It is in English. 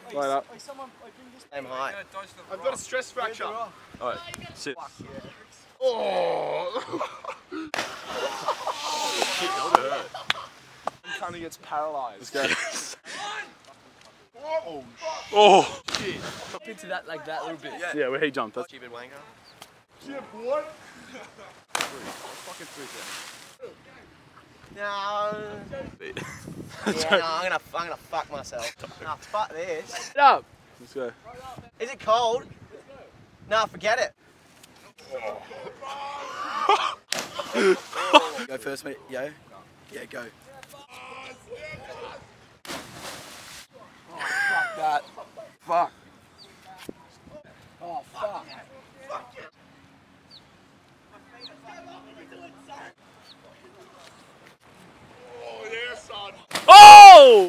Right up. Same height. I've got a stress fracture. Alright, sit. Oh! He kind of gets paralysed. Let's go. Oh! Shit. Up into that, like that little bit. Yeah, where he jumped. That's Stupid wanker. Chip, what? Fucking through No. Yeah, no, I'm gonna fuck myself. Nah, fuck this. Get up! Let's go. Is it cold? Nah, forget it. Go first, mate. Yo. Yeah, go. Oh, fuck that. Fuck. Oh, fuck. Oh, yeah, son.